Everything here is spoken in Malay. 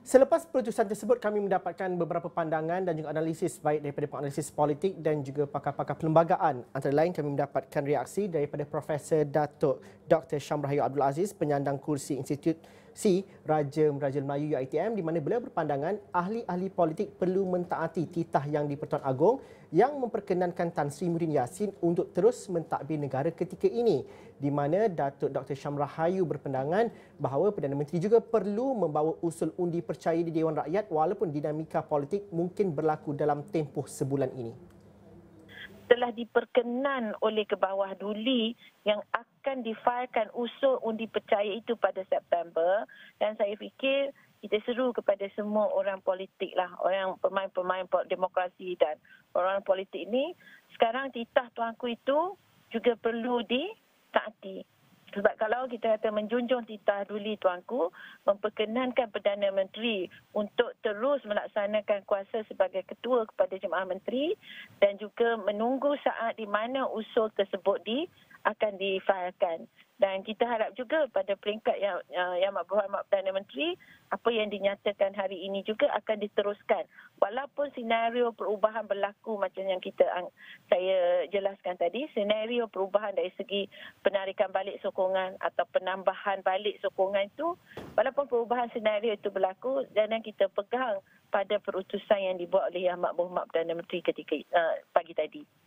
Selepas perutusan tersebut, kami mendapatkan beberapa pandangan dan juga analisis baik daripada penganalisis politik dan juga pakar-pakar perlembagaan. Antara lain kami mendapatkan reaksi daripada Profesor Datuk Dr. Shamrahayu Aziz, penyandang kursi Institusi Raja-Raja Melayu UiTM, di mana beliau berpandangan ahli-ahli politik perlu mentaati titah yang di-Pertuan Agong yang memperkenankan Tan Sri Muhyiddin Yassin untuk terus mentadbir negara ketika ini, di mana Datuk Dr. Shamrahayu berpandangan bahawa Perdana Menteri juga perlu membawa usul undi percaya di Dewan Rakyat walaupun dinamika politik mungkin berlaku dalam tempoh sebulan ini. Telah diperkenan oleh ke bawah duli yang akan difailkan usul undi percaya itu pada September, dan saya fikir kita seru kepada semua orang politik lah, orang pemain-pemain demokrasi dan orang politik ini, sekarang titah tuanku itu juga perlu ditaati. Sebab kalau kita kata menjunjung titah duli tuanku, memperkenankan Perdana Menteri untuk terus melaksanakan kuasa sebagai ketua kepada Jemaah Menteri dan juga menunggu saat di mana usul tersebut akan difailkan. Dan kita harap juga pada peringkat yang berhormat Perdana Menteri, apa yang dinyatakan hari ini juga akan diteruskan. Walaupun senario perubahan berlaku macam yang saya jelaskan tadi, senario perubahan dari segi penarikan balik sokongan atau penambahan balik sokongan itu, walaupun perubahan senario itu berlaku, dan kita pegang pada perutusan yang dibuat oleh Yang Berhormat Perdana Menteri ketika pagi tadi.